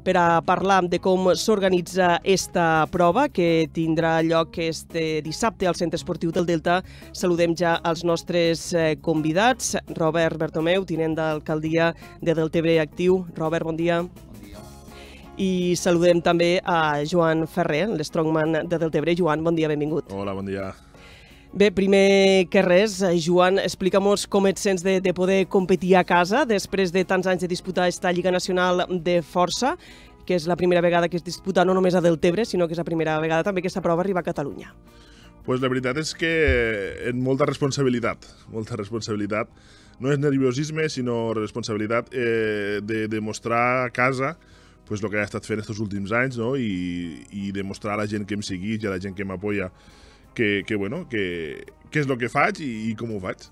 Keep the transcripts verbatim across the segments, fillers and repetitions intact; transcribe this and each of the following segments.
per a parlar de com s'organitza esta prova, que tindrà lloc este dissabte al Centre Esportiu del Delta. Saludem ja els nostres convidats. Robert Bertomeu, tinent d'alcaldia de Deltebre Actiu. Robert, bon dia. Bon dia. I saludem també a Joan Ferrer, l'Strongman de Deltebre. Joan, bon dia, benvingut. Hola, bon dia. Bé, primer que res, Joan, explica'm-nos com et sents de, de poder competir a casa després de tants anys de disputar esta Lliga Nacional de Força, que és la primera vegada que es disputa no només a Deltebre, sinó que és la primera vegada també que aquesta prova arriba a Catalunya. Pues la veritat és que en molta responsabilitat, molta responsabilitat. No és nerviosisme, sinó responsabilitat eh, de demostrar a casa pues, el que he estat fent aquests últims anys, no? I, i demostrar a la gent que em segueix i a la gent que m'apoya que, que, bueno, que, que és el que faig i, i com ho faig.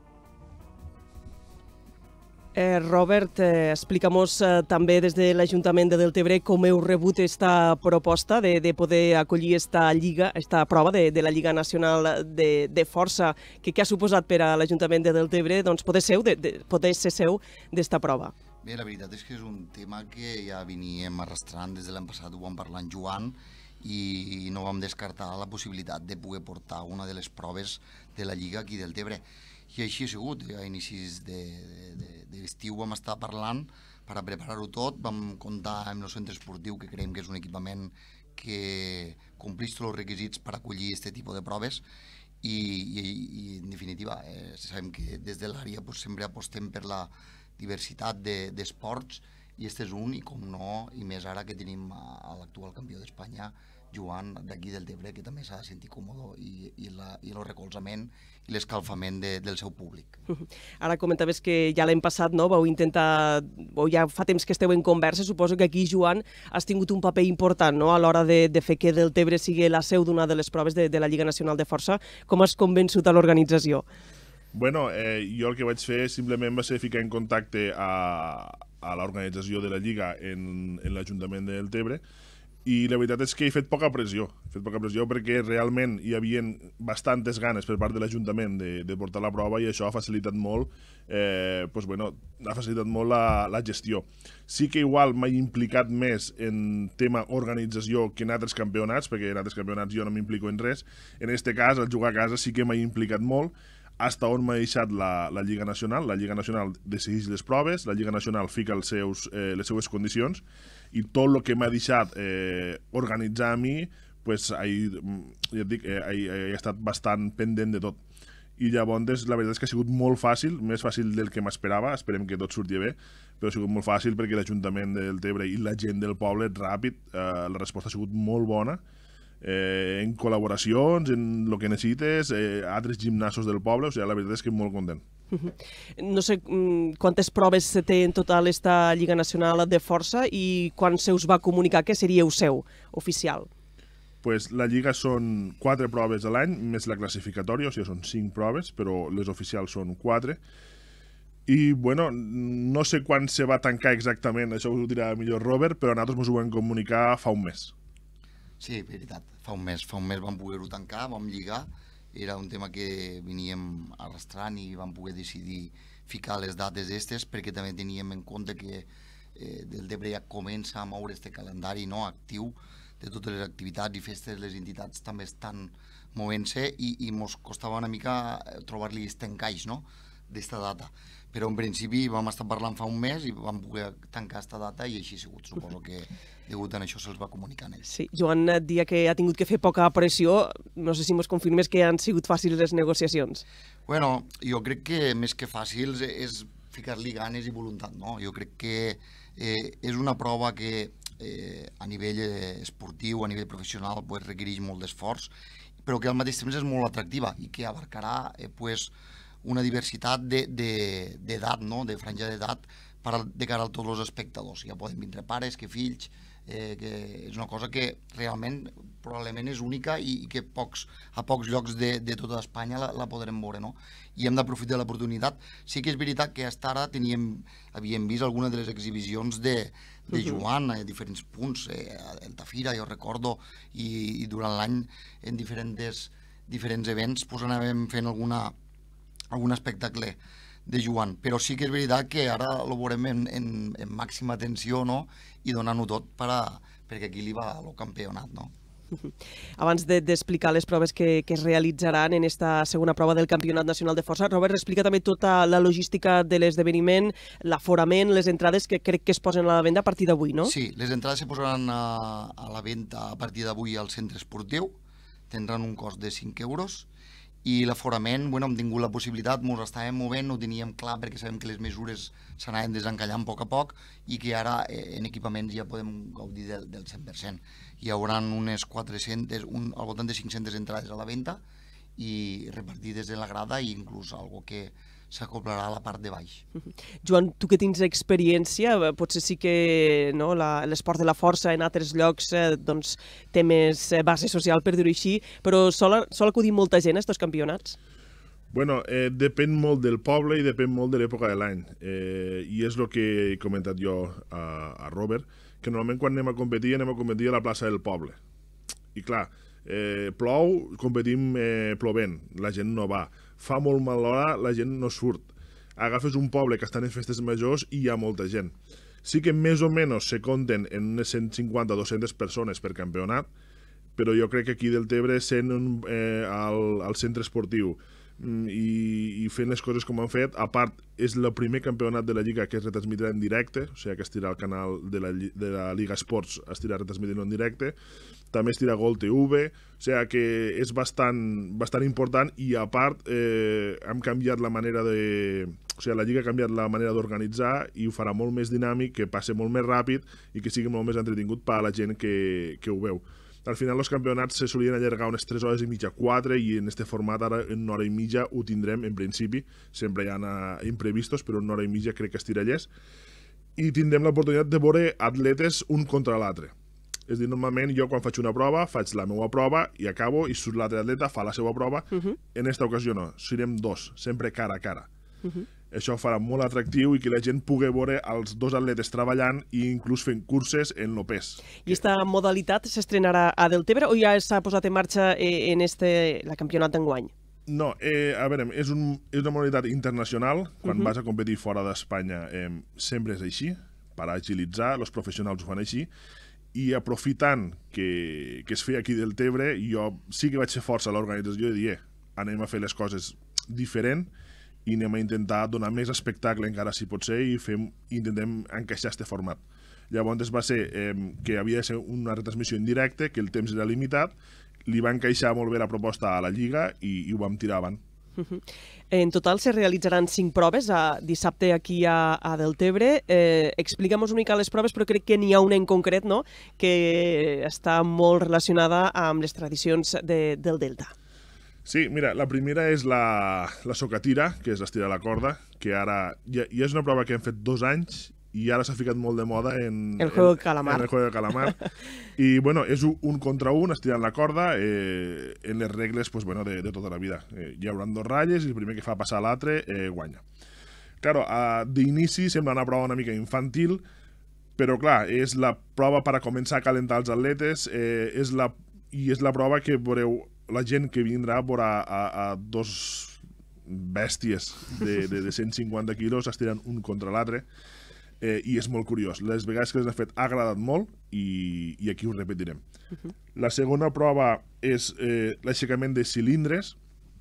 Eh, Robert, eh, explica'm-nos eh, també des de l'Ajuntament de Deltebre com heu rebut esta proposta de, de poder acollir esta lliga, esta prova de, de la Lliga Nacional de, de Força, que què ha suposat per a l'Ajuntament de Deltebre doncs, poder, seu, de, de, poder ser seu d'esta prova? Bé, la veritat és que és un tema que ja veníem arrastrant des de l'any passat, ho vam parlar en Joan, i no vam descartar la possibilitat de poder portar una de les proves de la Lliga aquí del Deltebre. I així ha sigut. A inicis d'estiu vam estar parlant per a preparar-ho tot, vam comptar amb el centre esportiu, que creiem que és un equipament que compleix tots els requisits per acollir aquest tipus de proves, i, i, i en definitiva eh, sabem que des de l'àrea pues, sempre apostem per la diversitat d'esports, de, i este és un, i com no, i més ara que tenim a l'actual campió d'Espanya, Joan, d'aquí del Deltebre, que també s'ha de sentir còmode, i, i, la, i el recolzament i l'escalfament de, del seu públic. Ara comentaves que ja l'any passat no, vau intentar, o ja fa temps que esteu en conversa, suposo que aquí, Joan, has tingut un paper important no, a l'hora de, de fer que Deltebre sigui la seu d'una de les proves de, de la Lliga Nacional de Força. Com has convençut a l'organització? Bueno, eh, jo el que vaig fer simplement va ser ficar en contacte a, a l'organització de la Lliga en, en l'Ajuntament de Deltebre, i la veritat és que he fet poca pressió, he fet poca pressió perquè realment hi havia bastantes ganes per part de l'Ajuntament de, de portar la prova, i això ha facilitat molt, eh, pues bueno, ha facilitat molt la, la gestió. Sí que igual m'he implicat més en tema organització que en altres campionats, perquè en altres campionats jo no m'implico en res. En aquest cas, al jugar a casa, sí que m'he implicat molt, hasta on m'ha deixat la, la Lliga Nacional. La Lliga Nacional decideix les proves, la Lliga Nacional fica els seus, eh, les seues condicions, i tot el que m'ha deixat eh, organitzar a mi, pues, ahí, ja et dic, eh, ahí, ahí he estat bastant pendent de tot. I llavors la veritat és que ha sigut molt fàcil, més fàcil del que m'esperava, esperem que tot surti bé, però ha sigut molt fàcil perquè l'Ajuntament de Deltebre i la gent del poble, ràpid, eh, la resposta ha sigut molt bona, Eh, en col·laboracions, en el que necessites, eh, altres gimnasos del poble, o sigui, la veritat és que molt content. No sé quantes proves se té en total esta Lliga Nacional de Força i quan se us va comunicar que seríeu seu oficial? Pues la Lliga són quatre proves a l'any, més la classificatòria, o sigui, són cinc proves, però les oficials són quatre. I, bueno, no sé quan se va tancar exactament, això us ho dirà millor Robert, però nosaltres ens ho vam comunicar fa un mes. Sí, veritat, fa un mes, fa un mes vam poder-ho tancar, vam lligar, era un tema que veníem arrastrant i vam poder decidir ficar les dates aquestes, perquè també teníem en compte que eh, Deltebre ja comença a moure este calendari no, actiu de totes les activitats i festes, les entitats també estan movent-se, i, i mos costava una mica trobar-li aquest encaix no, d'esta data. Però en principi vam estar parlant fa un mes i vam poder tancar aquesta data, i així ha sigut. Suposo que degut a això se'ls va comunicar a ells. Sí, Joan et dia que ha tingut que fer poca pressió, no sé si mos confirmes que han sigut fàcils les negociacions. Bueno, jo crec que més que fàcils és ficar-li ganes i voluntat, no? Jo crec que eh, és una prova que eh, a nivell esportiu, a nivell professional, pues, requereix molt d'esforç, però que al mateix temps és molt atractiva i que abarcarà eh, pues, una diversitat d'edat, no? De franja d'edat de cara a tots els espectadors. Ja poden vindre pares, que fills, eh, que és una cosa que realment probablement és única i que pocs, a pocs llocs de, de tota Espanya la, la podrem veure, no? I hem d'aprofitar l'oportunitat. Sí que és veritat que fins ara teníem, havíem vist algunes de les exhibicions de, de Joan a diferents punts, eh, el Tafira, jo recordo, i, i durant l'any en diferents, diferents events pues, anàvem fent alguna algun espectacle de Joan, però sí que és veritat que ara el veurem en, en, en màxima tensió, no?, i donant-ho tot per a, perquè aquí li va el campionat, no? Abans d'explicar les proves que, que es realitzaran en esta segona prova del Campionat Nacional de Força, Robert, explica també tota la logística de l'esdeveniment, l'aforament, les entrades que crec que es posen a la venda a partir d'avui, no? Sí, les entrades se posaran a, a la venda a partir d'avui al centre esportiu, tindran un cost de cinc euros, i l'aforament, bueno, hem tingut la possibilitat, ens estàvem movent, no ho teníem clar perquè sabem que les mesures s'anaven desencallant a poc a poc i que ara eh, en equipaments ja podem gaudir del, del cent per cent. Hi haurà unes quatre-centes, un, al voltant de cinc-centes entrades a la venda i repartides en la grada i inclús algo que s'acoplarà a la part de baix. Joan, tu que tens experiència, potser sí que no, l'esport de la força en altres llocs eh, doncs, té més base social, per dir-ho així, però sol, sol acudir molta gent a aquests campionats? Bueno, eh, depèn molt del poble i depèn molt de l'època de l'any. Eh, I és el que he comentat jo a, a Robert, que normalment quan anem a competir, anem a competir a la plaça del poble. I clar, eh, plou, competim eh, plovent, la gent no va. Fa molt mal hora, la gent no surt. Agafes un poble que estan en festes majors i hi ha molta gent. Sí que més o menys se compten en unes cent cinquanta a dues-centes persones per campionat, però jo crec que aquí del Tebre, sent un, eh, al, al centre esportiu i, i fent les coses com han fet, a part, és el primer campionat de la Lliga que es retransmitirà en directe, o sigui que estirà al canal de la, de la Liga Esports, estirà retransmitint en directe, també estirà Gol T V, o sigui que és bastant, bastant important i a part eh, hem canviat la manera de... O sigui, la Lliga ha canviat la manera d'organitzar i ho farà molt més dinàmic, que passi molt més ràpid i que sigui molt més entretingut per a la gent que, que ho veu. Al final els campionats se solien allargar unes tres hores i mitja, quatre, i en este format ara en una hora i mitja ho tindrem en principi, sempre hi ha imprevistos, però en una hora i mitja crec que estirallés, i tindrem l'oportunitat de veure atletes un contra l'altre. És a dir, normalment jo quan faig una prova, faig la meva prova i acabo i surt l'altre atleta, fa la seva prova. Uh-huh. En esta ocasió no, serem dos, sempre cara a cara. Uh-huh. Això farà molt atractiu i que la gent pugui veure els dos atletes treballant i inclús fent curses en el pes. I aquesta modalitat s'estrenarà a Deltebre o ja s'ha posat en marxa en este, la campionat d'enguany? No, eh, a veure, és, un, és una modalitat internacional. Quan uh-huh. vas a competir fora d'Espanya eh, sempre és així, per agilitzar, els professionals ho fan així, i aprofitant que, que es feia aquí del Tebre, jo sí que vaig fer força a l'organització i dir, eh, anem a fer les coses diferent i anem a intentar donar més espectacle encara si pot ser i fem, intentem encaixar aquest format. Llavors va ser eh, que havia de ser una retransmissió en directe, que el temps era limitat, li va encaixar molt bé la proposta a la Lliga i, i ho vam tirar avant. Uh-huh. En total se realitzaran cinc proves a, dissabte aquí a, a Deltebre. Eh, Explica'm-nos una mica les proves, però crec que n'hi ha una en concret, no?, que està molt relacionada amb les tradicions de, del Delta. Sí, mira, la primera és la, la socatira, que és estirar la corda, que ara ja, ja és una prova que hem fet dos anys i ara s'ha ficat molt de moda en el juego de calamar. En el juego de calamar. I, bueno, és un contra un, estirant la corda, eh, en les regles pues, bueno, de, de tota la vida. Eh, hi haurà dos ratlles i el primer que fa passar l'altre eh, guanya. Claro, uh, d'inici sembla una prova una mica infantil, però clar, és la prova per a començar a calentar els atletes, eh, és la, i és la prova que veureu la gent que vindrà veurà a, a dos bèsties de, de, de cent cinquanta quilos estirant un contra l'altre, eh, i és molt curiós. Les vegades que les hem fet ha agradat molt i, i aquí ho repetirem. Uh-huh. La segona prova és eh, l'aixecament de cilindres,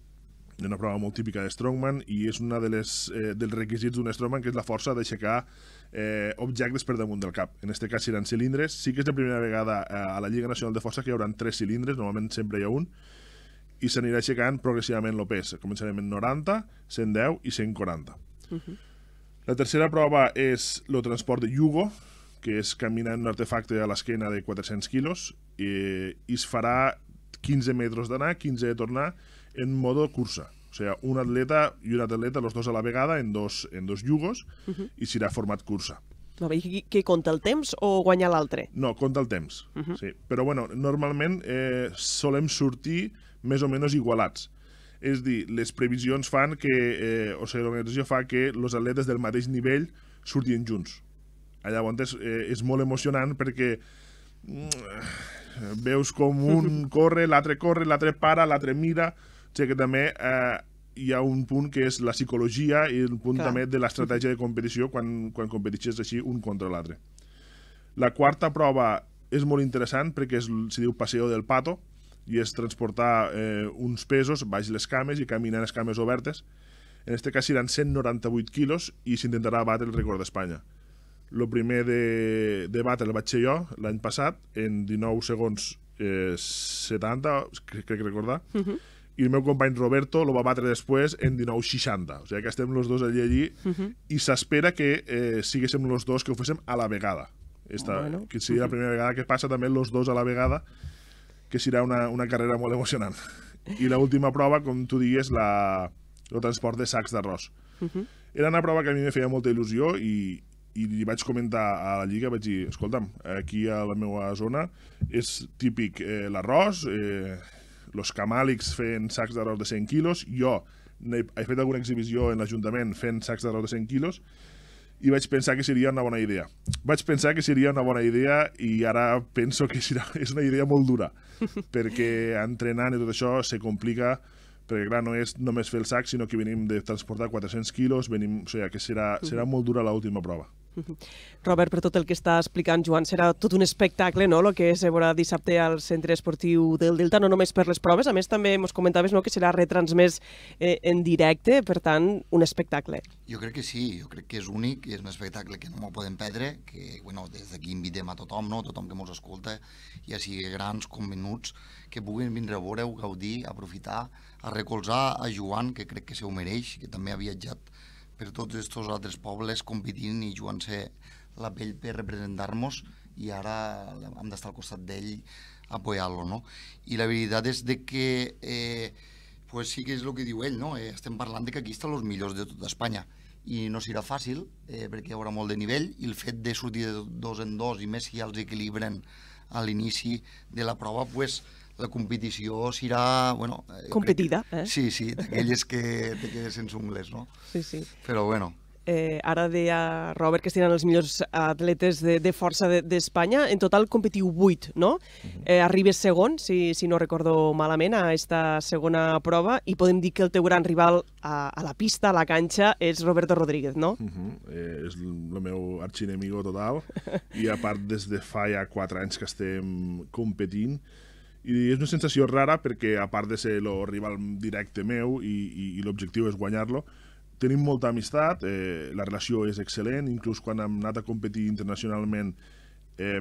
una prova molt típica de Strongman, i és una de les, eh, dels requisits d'un Strongman, que és la força d'aixecar eh, objectes per damunt del cap. En aquest cas seran cilindres. Sí que és la primera vegada eh, a la Lliga Nacional de Força que hi haurà tres cilindres, normalment sempre hi ha un, i s'anirà aixecant progressivament el pes. Començarem en noranta, cent deu i cent quaranta. Uh-huh. La tercera prova és el transport de yugo, que és caminar en un artefacte a l'esquena de quatre-cents quilos, i, i es farà quinze metres d'anar, quinze de tornar, en modo cursa. O sigui, un atleta i un atleta, els dos a la vegada, en dos, en dos yugos, uh-huh. i serà format cursa. No, I què compta, el temps o guanyar l'altre? No, compta el temps, uh-huh. sí. Però bueno, normalment eh, solem sortir més o menys igualats. És dir, les previsions fan que, eh, o sigui, l'organització fa que els atletes del mateix nivell surtin junts. Llavors eh, és molt emocionant perquè mm, veus com un corre, l'altre corre, l'altre para, l'altre mira, o sigui que també eh, hi ha un punt que és la psicologia i el punt Clar. també de l'estratègia de competició quan, quan competixes així un contra l'altre. La quarta prova és molt interessant perquè és, se diu Paseo del Pato, i és transportar eh, uns pesos baix les cames i caminar les cames obertes. En aquest cas seran cent noranta-vuit quilos i s'intentarà batre el rècord d'Espanya. El primer de, de batre el vaig ser jo l'any passat, en dinou segons eh, setanta, crec, crec recordar, uh -huh. i el meu company Roberto lo va batre després en dinou seixanta. O sigui que estem els dos allí, allí uh -huh. i s'espera que eh, siguéssim els dos que ho féssim a la vegada. Esta, bueno. Que sigui uh -huh. la primera vegada que passa també els dos a la vegada, que serà una, una carrera molt emocionant. I l'última prova, com tu digues, la, el transport de sacs d'arròs. Uh -huh. Era una prova que a mi me feia molta il·lusió i, i li vaig comentar a la Lliga, vaig dir, escolta'm, aquí a la meva zona és típic eh, l'arròs, eh, els camàlics fent sacs d'arròs de cent quilos, jo he, he fet alguna exhibició en l'Ajuntament fent sacs d'arròs de cent quilos, i vaig pensar que seria una bona idea. Vaig pensar que seria una bona idea i ara penso que serà, és una idea molt dura, perquè entrenant i tot això se complica, perquè clar, no és només fer el sac, sinó que venim de transportar quatre-cents quilos, venim, o sigui, que serà, serà molt dura l'última prova. Robert, per tot el que està explicant Joan, serà tot un espectacle, no?, el que es veurà dissabte al Centre Esportiu del Delta, no només per les proves, a més també ens comentaves, no?, que serà retransmès eh, en directe, per tant, un espectacle. Jo crec que sí, jo crec que és únic, és un espectacle que no m'ho podem perdre, que bueno, des d'aquí invitem a tothom, no?, tothom que ens escolta, ja sigui grans com menuts, que puguin vindre a veure-ho, gaudir, aprofitar, a recolzar a Joan, que crec que se ho mereix, que també ha viatjat per tots aquests altres pobles competint i jugant-se la pell per representar-nos, i ara hem d'estar al costat d'ell apoyant-lo, no? I la veritat és de que eh, pues sí que és el que diu ell, no? Eh, estem parlant de que aquí estan els millors de tota Espanya i no serà fàcil eh, perquè hi haurà molt de nivell, i el fet de sortir de dos en dos i més si ja els equilibren a l'inici de la prova, pues la competició serà, bueno... Competida, que, eh? Sí, sí, d'aquelles que te quedes sense ungles, no? Sí, sí. Però bueno... Eh, ara deia Robert que seran els millors atletes de, de força d'Espanya. De, en total competiu vuit, no? Uh-huh. eh, arribes segon, si, si no recordo malament, a esta segona prova, i podem dir que el teu gran rival a, a la pista, a la canxa, és Roberto Rodríguez, no? Uh-huh. eh, és el meu arxienemigo total, i a part des de fa ja quatre anys que estem competint, i és una sensació rara perquè, a part de ser el rival directe meu i, i, i l'objectiu és guanyar-lo, tenim molta amistat, eh, la relació és excel·lent, inclús quan hem anat a competir internacionalment, eh,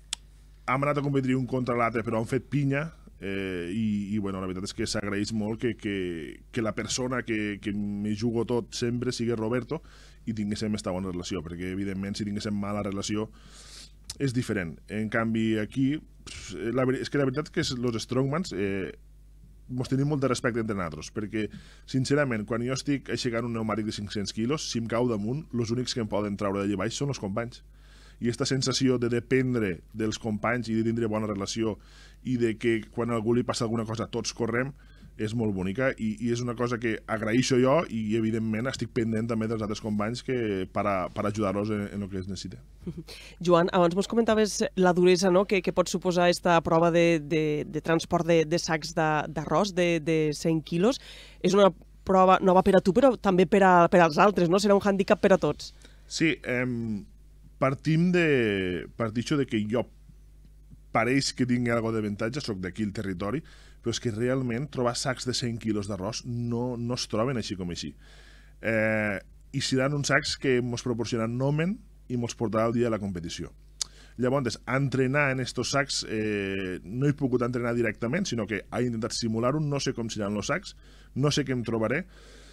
hem anat a competir un contra l'altre, però hem fet pinya, eh, i, i bueno, la veritat és que s'agraeix molt que, que, que la persona que, que me jugo tot sempre sigui Roberto i tinguéssim esta bona relació, perquè evidentment si tinguéssim mala relació és diferent. En canvi aquí, la, és que la veritat és que els strongmans eh, mos tenim molt de respecte entre nosaltres, perquè, sincerament, quan jo estic aixecant un pneumàtic de cinc-cents quilos, si em cau damunt, els únics que em poden treure d'allà baix són els companys. I aquesta sensació de dependre dels companys i de tindre bona relació i de que quan a algú li passa alguna cosa tots correm, és molt bonica, i, i és una cosa que agraeixo jo i, evidentment, estic pendent també dels altres companys que, per, a, per ajudar-los en, en el que es necessita. Joan, abans mos comentaves la duresa, no?, que, que pot suposar esta prova de, de, de transport de, de sacs d'arròs de, de cent quilos. És una prova nova per a tu, però també per, a, per als altres, no? Serà un hàndicap per a tots. Sí, eh, partim de, partixo de que jo pareix que tingui alguna d'avantatge, soc d'aquí el territori, però és que realment trobar sacs de cent quilos d'arròs no, no es troben així com així. Eh, I seran uns sacs que ens proporcionen nomen i ens portarà el dia de la competició. Llavors, entrenar en estos sacs, eh, no he pogut entrenar directament, sinó que he intentat simular-ho, no sé com seran els sacs, no sé què em trobaré,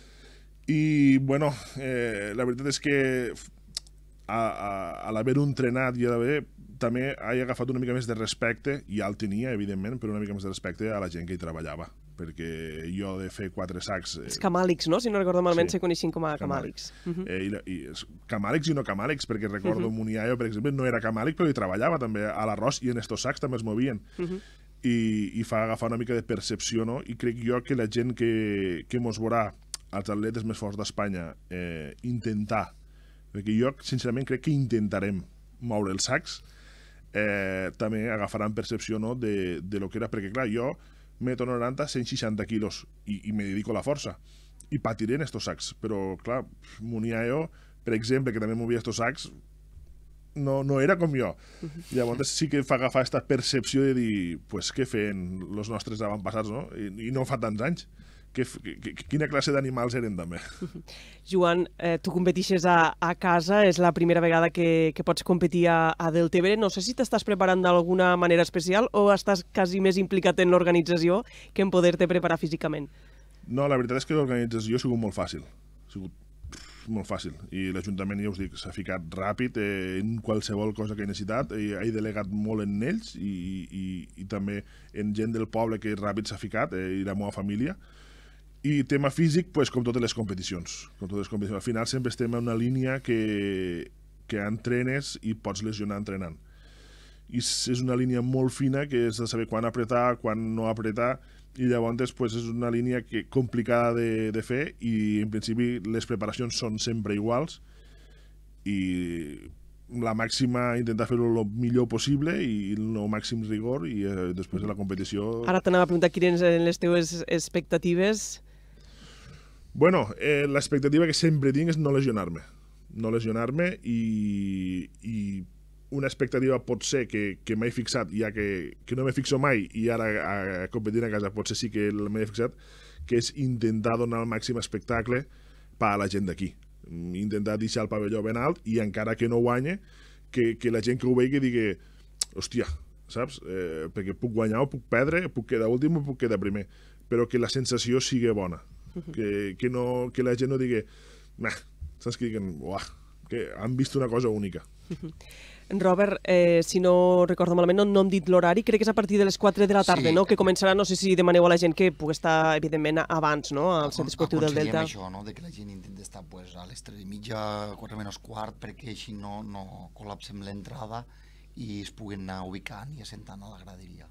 i, bueno, eh, la veritat és que a, a, a l'haver-ho entrenat i a l'haver també he agafat una mica més de respecte, i ja el tenia, evidentment, però una mica més de respecte a la gent que hi treballava, perquè jo de fer quatre sacs... Eh... Els camàlics, no? Si no recordo malment, sí, se coneixen com a camàlics. Uh -huh. eh, i, i, camàlics i no camàlics, perquè recordo uh -huh. mon iaio, per exemple, no era camàlic, però hi treballava també a l'arròs, i en estos sacs també es movien. Uh -huh. I, i fa agafar una mica de percepció, no? I crec jo que la gent que, que mos veurà, els atletes més forts d'Espanya, eh, intentar, perquè jo, sincerament, crec que intentarem moure els sacs, Eh, també agafaran percepció, no, de, de lo que era, perquè clar, jo meto noranta, cent seixanta quilos i, i me dedico a la força, i patiré en estos sacs, però clar, Muniaio, per exemple, que també movia estos sacs, no, no era com jo. Llavors sí que fa agafar aquesta percepció de dir, pues, què feien els nostres avantpassats, no? I, i no fa tants anys. Que, que, quina classe d'animals eren també. Joan, eh, tu competixes a, a casa, és la primera vegada que, que pots competir a, a Deltebre. No sé si t'estàs preparant d'alguna manera especial o estàs quasi més implicat en l'organització que en poder-te preparar físicament. No, la veritat és que l'organització ha sigut molt fàcil. Ha sigut molt fàcil. I l'Ajuntament, ja us dic, s'ha ficat ràpid eh, en qualsevol cosa que he necessitat. I he delegat molt en ells i, i, i també en gent del poble que ràpid s'ha ficat, eh, i la meva família. I tema físic, pues, com totes les competicions. Com totes les competicions. Al final sempre estem en una línia que, que entrenes i pots lesionar entrenant. I és una línia molt fina que és de saber quan apretar, quan no apretar, i llavors pues, és una línia que, complicada de, de fer, i en principi les preparacions són sempre iguals, i la màxima intentar fer-ho el millor possible i el màxim rigor, i eh, després de la competició... Ara t'anava a preguntar quines eren les teves expectatives. Bueno, eh, l'expectativa que sempre tinc és no lesionar-me. No lesionar-me i, i una expectativa pot ser que, que m'he fixat, ja que, que no m'he fixo mai i ara a, a competir a casa potser sí que m'he fixat, que és intentar donar el màxim espectacle per a la gent d'aquí. Intentar deixar el pavelló ben alt i encara que no guanye, que, que la gent que ho vegi digui, hòstia, saps? Eh, perquè puc guanyar o puc perdre, puc quedar últim o puc quedar primer, però que la sensació sigui bona. Que, que, no, que la gent no digui, nah, saps? Que diguen, uah, que han vist una cosa única. Robert, eh, si no recordo malament, no, no hem dit l'horari, crec que és a partir de les quatre de la tarda, sí, no? Que començarà, no sé si demaneu a la gent que pugui estar, evidentment, abans, no?, al Centre Esportiu del Delta. Aconsellem això, no?, de que la gent intenti estar pues, a les tres i mitja, quatre menys quart, perquè així no, no col·lapsem l'entrada i es puguin anar ubicant i assentant a la graderia.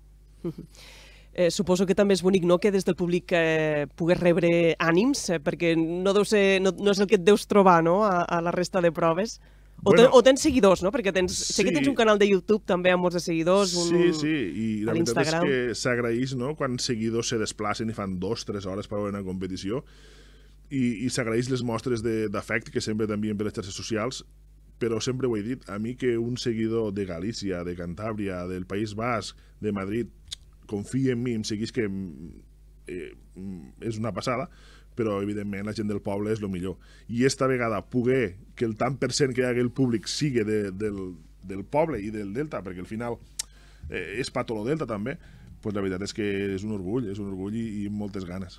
Eh, suposo que també és bonic, no?, que des del públic eh, pugues rebre ànims, eh, perquè no, deu ser, no, no és el que et deus trobar, no?, a, a la resta de proves. O, bueno, ten, o tens seguidors, no? Perquè tens, sí, sé que tens un canal de YouTube també amb molts de seguidors. Un, sí, sí, i la veritat és que s'agraeix, no?, quan seguidors se desplacen i fan dos, tres hores per veure una competició, i, i s'agraeix les mostres d'afecte que sempre t'envien per les xarxes socials, però sempre ho he dit, a mi que un seguidor de Galícia, de Cantàbria, del País Basc, de Madrid, confia en mi, em segueix, que eh, és una passada, però evidentment la gent del poble és el millor. I esta vegada poder que el tant per cent que hi hagi el públic sigui de, del, del poble i del Delta, perquè al final eh, és per tot el Delta també, pues la veritat és que és un orgull, és un orgull i, i moltes ganes.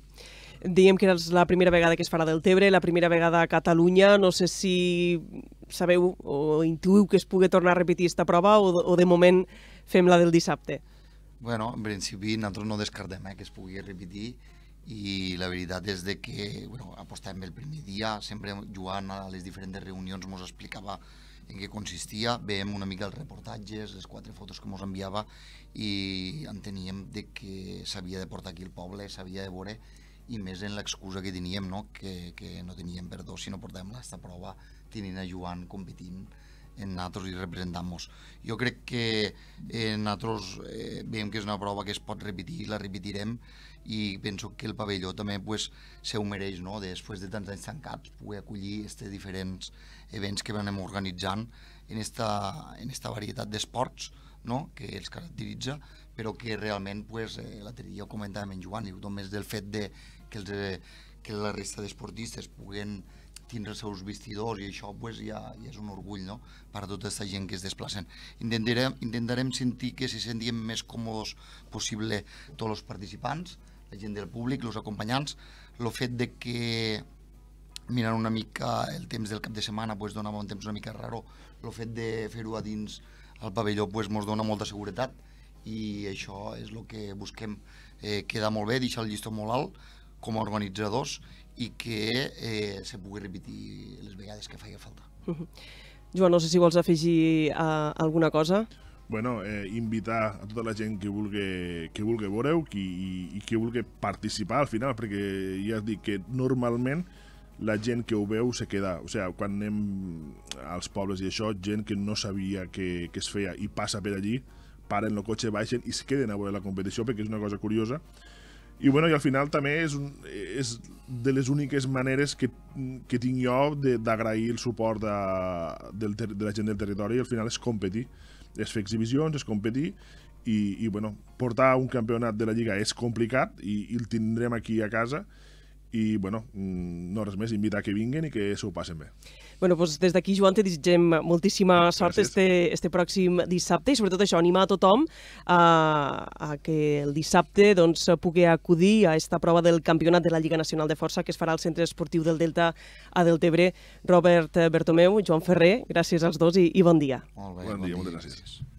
Diguem que és la primera vegada que es farà del Tebre, la primera vegada a Catalunya, no sé si sabeu o intuïu que es pugui tornar a repetir aquesta prova o, o de moment fem la del dissabte. Bueno, en principi nosaltres no descartem eh, que es pugui repetir, i la veritat és de que bueno, apostàvem el primer dia, sempre jugant a les diferents reunions mos explicava en què consistia, veiem una mica els reportatges, les quatre fotos que mos enviava i enteníem de que s'havia de portar aquí al poble, s'havia de veure, i més en l'excusa que teníem, no? Que, que no teníem perdó si no portàvem aquesta prova tenint a Joan competint en nosaltres i representant-nos. Jo crec que eh, nosaltres eh, veiem que és una prova que es pot repetir, la repetirem, i penso que el pavelló també pues, se ho mereix, no? Després de tants anys tancats, poder acollir aquests diferents events que anem organitzant en esta, en esta varietat d'esports, no? Que els caracteritza, però que realment, pues, eh, l'altre dia ho comentàvem en Joan, i només del fet de que, els, eh, que la resta d'esportistes puguen tindre els seus vestidors i això pues, ja, ja és un orgull, no?, per a tota aquesta gent que es desplacen. Intentarem, intentarem sentir que se sentim més còmodes possible tots els participants, la gent del públic, els acompanyants, el fet de que mirant una mica el temps del cap de setmana pues, donava un temps una mica raro, el fet de fer-ho a dins el pavelló pues, mos dona molta seguretat i això és el que busquem, eh, quedar molt bé, deixar el llistó molt alt com a organitzadors i que eh, se pugui repetir les vegades que faci falta. Uh-huh. Joan, no sé si vols afegir uh, alguna cosa. Bueno, eh, invitar a tota la gent que vulgui, que vulgui veure-ho i, i que vulgui participar al final, perquè ja dic que normalment la gent que ho veu se queda, o sigui, quan anem als pobles i això, gent que no sabia que, que es feia i passa per allí, paren el cotxe, baixen i es queden a veure la competició perquè és una cosa curiosa. I, bueno, i al final també és, un, és de les úniques maneres que, que tinc jo d'agrair el suport de, del, de la gent del territori, i al final és competir, és fer exhibicions, és competir, i, i bueno, portar un campionat de la Lliga és complicat, i, i el tindrem aquí a casa, i bueno, no res més, invitar que vinguen i que s'ho passen bé. Bueno, doncs des d'aquí, Joan, te desitgem moltíssima sort este, este pròxim dissabte, i sobretot això, animar a tothom a, a que el dissabte doncs, pugui acudir a esta prova del Campionat de la Lliga Nacional de Força que es farà al Centre Esportiu del Delta a Deltebre. Robert Bertomeu, Joan Ferrer, gràcies als dos i, i bon dia. Molt bé, bon, bon dia, dia, moltes gràcies. gràcies.